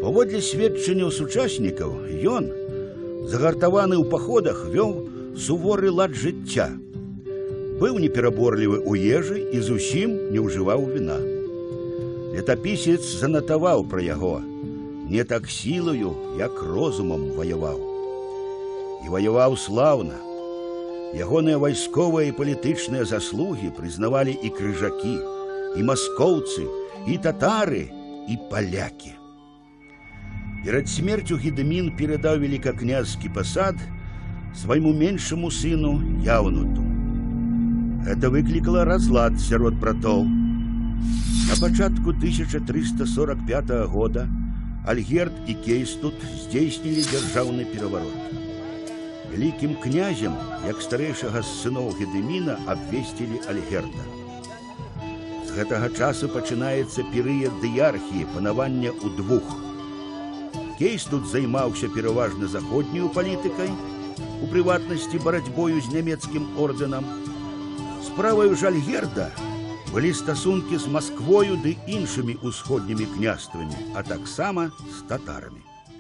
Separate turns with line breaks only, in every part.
Паводле сведчанняў сучаснікаў, ён, загартаваны ў паходах, вёў суворы лад жыцця. Быў непераборлівы ў ежы і зусім не ўжываў віна. Летапісец занатаваў пра яго: не так сілаю, як розумам ваяваў. І ваяваў слаўна. Ягоныя вайсковыя і палітычныя заслугі прызнавалі і крыжакі, і маскоўцы, і татары, і палякі. Перад смерцю Гедымін перадаў велікакняжскі пасад свайму меншаму сыну Яўнуту. Гэта выклікала разлад сярод братоў. На пачатку 1345 года Альгерд і Кейстут здзейснілі дзяржаўны пераварот. Вялікім князем, як старэйшага з сыноў Гедыміна, абвесцілі Альгерда. З гэтага часу пачынаецца перыяд дыярхіі, панавання ў двух. Кейстут займаўся пераважна заходняю палітыкай, у прыватнасці барацьбою з нямецкім ордэнам. Справаю ж Альгерда былі стасункі з Масквою ды іншымі ўсходнімі княствамі, а таксама з татарамі.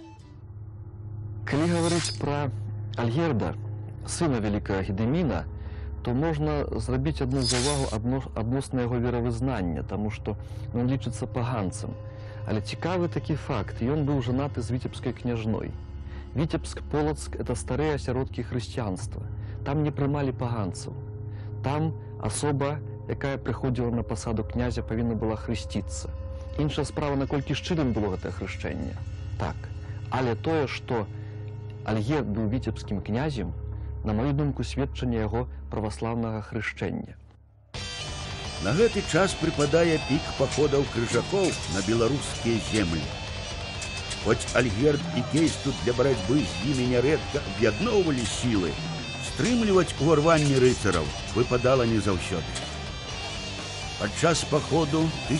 Калі гаварыць пра Альгерда, сына вялікага Гедыміна, то можна зрабіць адну заўвагу адносна яго веравызнання, таму што ён лічыцца паганцам. Але цікавы такі факт: ён быў жанаты з віцебскай княжной. Віцебск-Полацк – это старыя асяродкі хрысціянства. Там не прымалі паганцаў. Там асоба, якая прыходзіла на пасаду князя, павінна была хрысціцца. Іншая справа, наколькі шчырым было гэтае хрышчэнне. Так, але тое, што Альгерд быў віцебскім князем, на маю думку, сведчанне яго праваслаўнага хрышчэння.
На гэты час прыпадае пік паходаў крыжакоў на беларускія землі. Хоць Альгерд і Кейстут для барацьбы з імі нярэдка аб'ядноўвалі сілы, стрымліваць уварванне рыцараў выпадала не заўсёды. Падчас паходу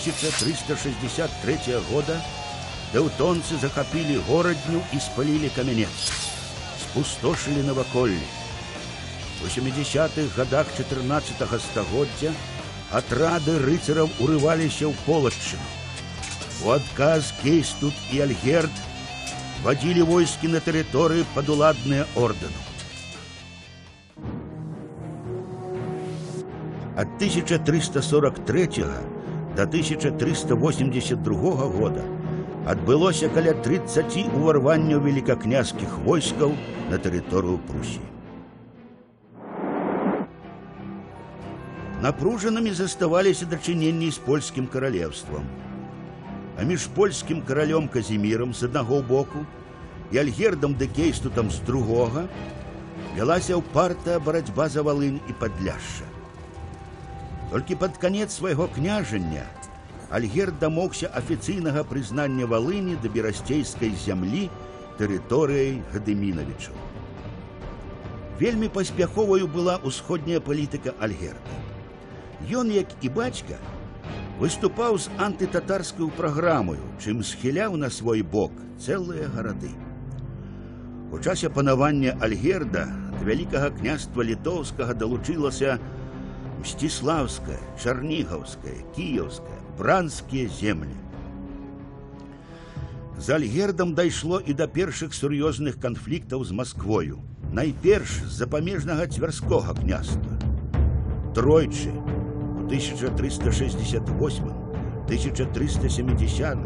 1363 года дэўтонцы захапілі горадню і спалілі камянец, спустошылі наваколлі. У 70-х гадах 14-го стагоддзя атрады рыцараў урываліся ў Полаччыну. У адказ Кейстут і Альгерд вадзілі войскі на тэрыторыі падуладныя ордэну. Ад 1343 до 1382 года адбылося каля 30 уварванняў велікакняжскіх войскаў на тэрыторыю Прусіі. Напружанымі заставаліся дачыненні з польскім каралеўствам. А між польскім каралём Казімірам з аднаго боку і Альгердам ды Кейстутам з другога вялася ўпартая барацьба за Валынь і Падляшша. Толькі пад канец свайго княжання Альгерд дамогся афіцыйнага прызнання Валыні да берасцейскай зямлі тэрыторыяй Гедымінавічаў. Вельмі паспяховаю была ўсходняя палітыка Альгерда. Ён, як і бацька, выступаў з антытатарскую праграмаю, чым схіляў на свой бок цэлыя гарады. У часе панавання Альгерда да вялікага княства літоўскага далучылася Мсціслаўская, Чарнігаўская, Кіеўская, Бранскія землі. З Альгердам дайшло і да першых сур'ёзных канфліктаў з Масквою. Найперш з-за памежнага цвярскога княства. Тройчы у 1368, 1370,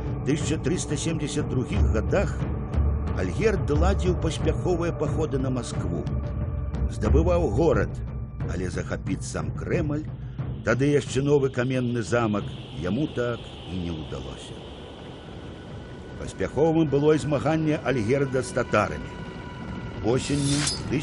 1372 годах Альгерд ладзіў паспяховыя паходы на Маскву. Здабываў горад, але захапіць сам Крэмль, тады яшчэ новы каменны замак, яму так і не ўдалося. Паспяховым было і змаганне Альгерда з татарамі. Осенню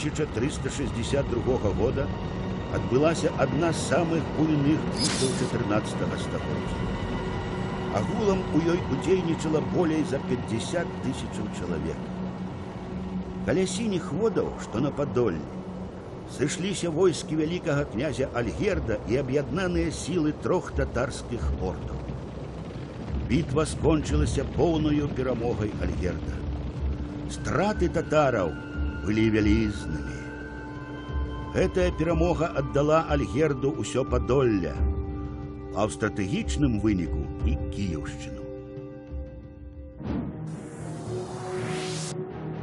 1362 года адбылася адна з самых буйных бітваў 14-го стагоддзя. Агулам у ёй удзельнічала болей за 50 000 чалавек. Каля сініх водаў, што на Падоллі, сышліся войскі вялікага князя Альгерда і аб'яднаныя сілы трох татарскіх ордаў. Бітва скончылася поўнаю перамогай Альгерда. Страты татараў былі вялізнымі. Гэтая перамога аддала Альгерду ўсё Падолля, а ў стратэгічным выніку і Кіеўшчыну.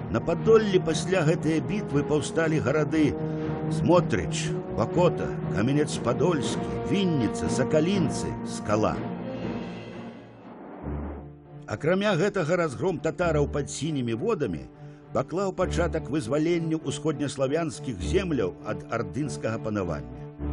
На Падоллі пасля гэтай бітвы паўсталі гарады Смотрыч, Бакота, Каменец-Падольскі, Вінніца, Сакалінцы, Скала. Акрамя гэтага разгром татараў пад сінімі водамі паклаў пачатак вызваленню ўсходнеславянскіх земляў ад ардынскага панавання.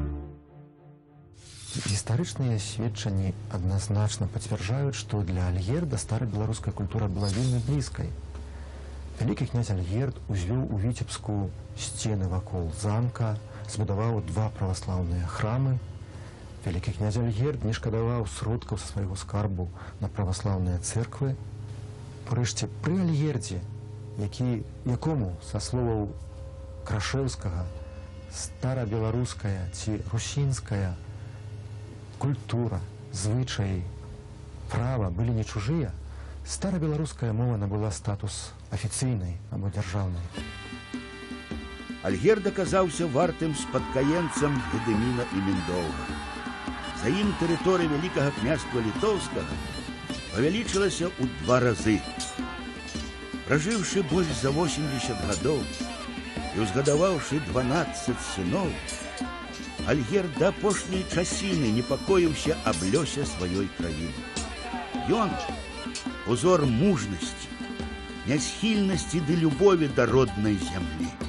Гістарычныя сведчанні адназначна пацвярджаюць, што для Альгерда старабеларуская культура была вельмі блізкай. Вялікі князь Альгерд узвёў у Віцебску сцены вакол замка, збудаваў 2 праваслаўныя храмы. Вялікі князь Альгерд не шкадаваў сродкаў са свайго скарбу на праваслаўныя цэрквы. Урэшце, пры Альгердзе, якому, са словаў Крашэўскага, старабеларуская ці русінская культура, звычаі, права былі не чужыя, старабеларуская мова набыла статус афіцыйнай або дзяржаўнай.
Альгерд аказаўся вартым спадкаемцам Гедыміна і Міндоўга. За ім тэрыторыя Вялікага княства Літоўскага павялічылася ў 2 разы. Пражыўшы больш за 80 гадоў і узгадаваўшы 12 сыноў, Альгерд да апошняй часіны непакоіўся аб лёсе сваёй краіны. Ён узор мужнасці, нясхільнасці ды любові да роднай зямлі.